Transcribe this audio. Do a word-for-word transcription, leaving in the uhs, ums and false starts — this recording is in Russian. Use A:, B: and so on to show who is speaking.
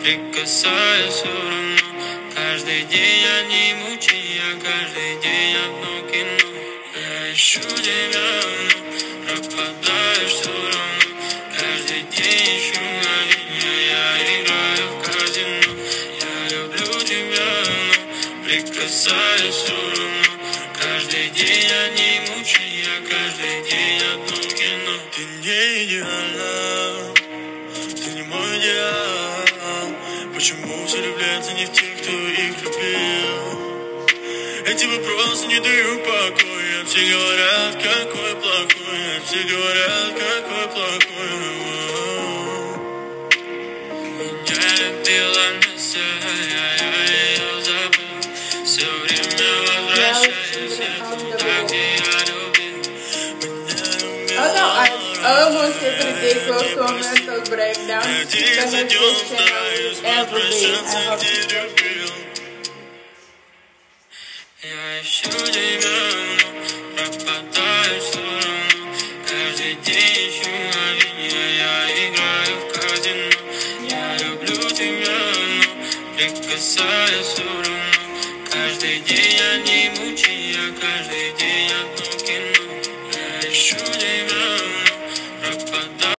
A: прикасаясь все равно. Каждый день они мучи, я каждый день одно кино. Я ищу тебя, но пропадаешь все равно. Каждый день ищу на линии, я играю в казино. Я люблю тебя, но прикасаясь все равно. Каждый день они мучи, я каждый день одно кино. Ты не идеальна, ты не мой идеал. Почему все влюбляются не в тех, кто их любил? Эти вопросы не дают покоя. Все говорят, какой плохой. Все говорят, какой плохой. Меня любила Настя, я ее забыл. Все время возвращаюсь туда, где я любил.
B: Oh no, I almost get to the day close to a mental breakdown. Because I just channel every day. I have to.
A: Я ищу тебя, но пропадаю все равно. Каждый день ищу на линии, я играю в казино. Я люблю тебя, но прикасаясь все равно. Каждый день они мучи,